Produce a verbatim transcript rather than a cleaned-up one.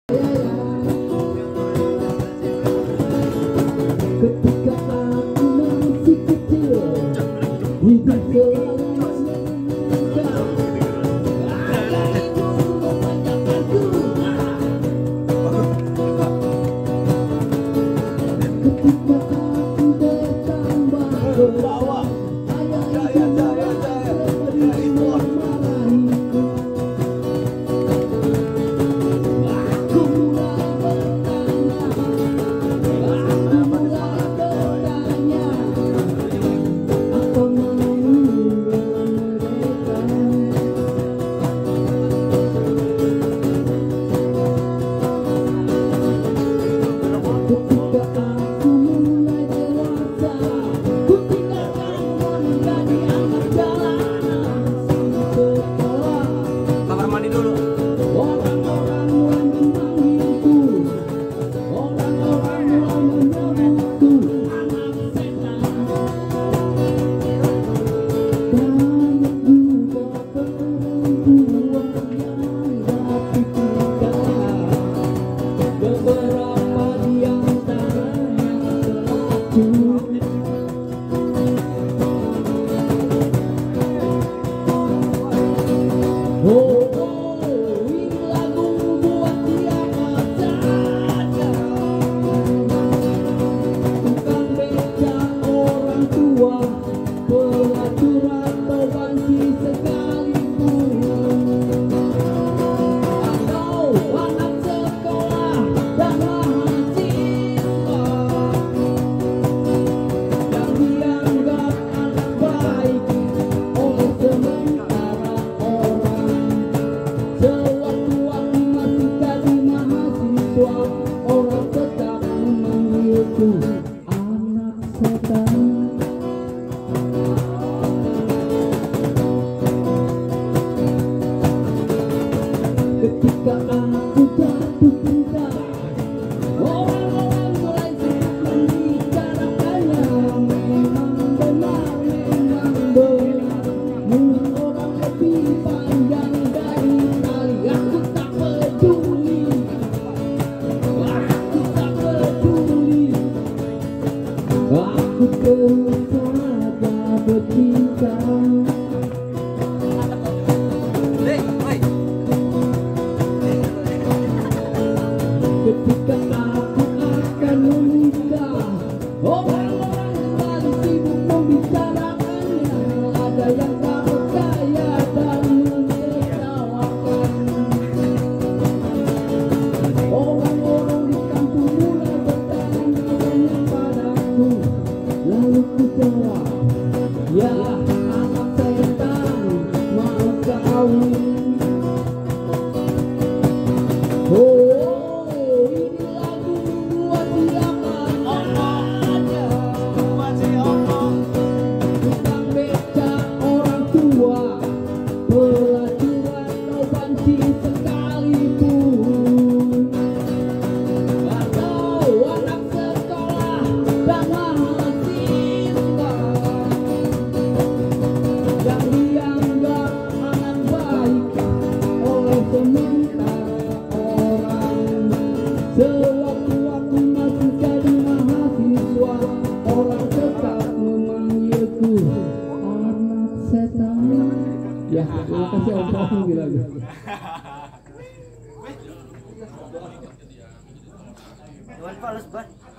Ketika aku masih kecil, hidup selalu menyenangkan. Ada ibu memanjakanku. Ketika aku bertambah besar, ayah ibu sering memarahiku. Aku mulai bertanya, aku mulai bertanya, apa maunya mereka? Ketika aku mulai dewasa, ku tinggalkan menjadi anak jalanan sekolah. Kamar mandi dulu. Orang-orang mulai memanggilku, orang-orang mulai menyebutku anak setan. Banyak juga perempuan yang dapat tinggal, beberapa di antaranya pelacur. Oh, oh, ini lagu buat siapa saja. Bukan beda orang tua, pelacur atau banci sekalipun, atau anak sekolah dan mahasiswa yang dianggap anak baik oleh sementara orang. Sewaktu-waktu masih jadi mahasiswa, orang tetap memanggilku anak setan. Ketika aku jatuh cinta, orang-orang mulai sibuk membicarakannya. Memang benar, memang benar, mulut orang lebih panjang dari tali. Aku tak peduli, aku tak peduli, aku terus saja bercinta. Dek, woi. Ketika aku akan menikah, orang-orang kembali sibuk membicarakannya. Ada yang tak percaya dan menertawakan. Orang-orang di kampung mulai bertanya padaku, lalu ku jawab, ya anak setan mau kawin. Oh, ini lagu buat siapa saja. Bukan beda orang tua, pelacur atau banci sekalipun, atau anak sekolah dan mahasiswa yang dianggap anak baik oleh sementara orang. Sewaktu-waktu masih jadi mahasiswa, orang tetap memanggilku anak setan. Ya, terima kasih Om Prabu bilang. Tuan Paulus, Bang.